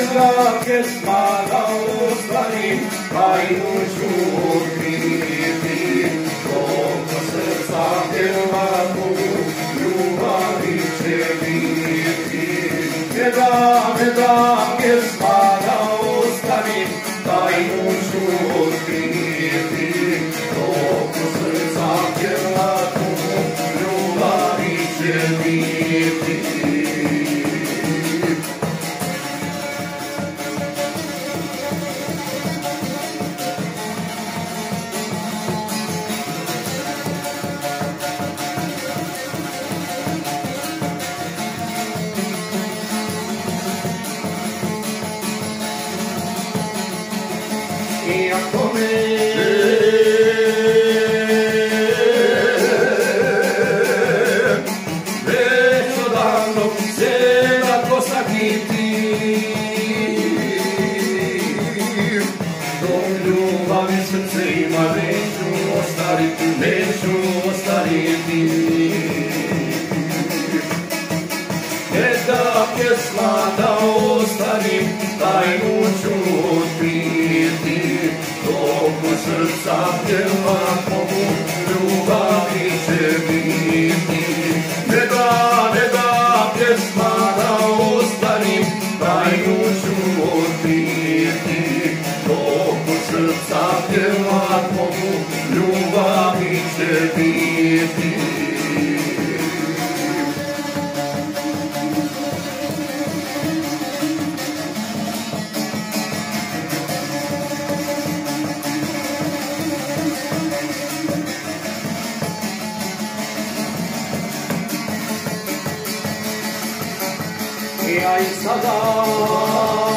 da pjesma da ostanim, tajnuću otkriti, koliko srca pjeva Bogu, ljubavi će biti. Ne da pjesma da ostanim, tajnuću otkriti, koliko srca pjeva Bogu, ljubavi će biti. Iako me već odavno cijela kosa kiti, dok ljubav i srce ima neću ostariti. Ne da pjesma da ostanim, tajnuću otkriti, dok srca pjeva Bogu, ljubavi će biti. Ne da pjesma da ostanim, tajnuću otkriti, dok srca pjeva Bogu, ljubavi će biti. Ja i sada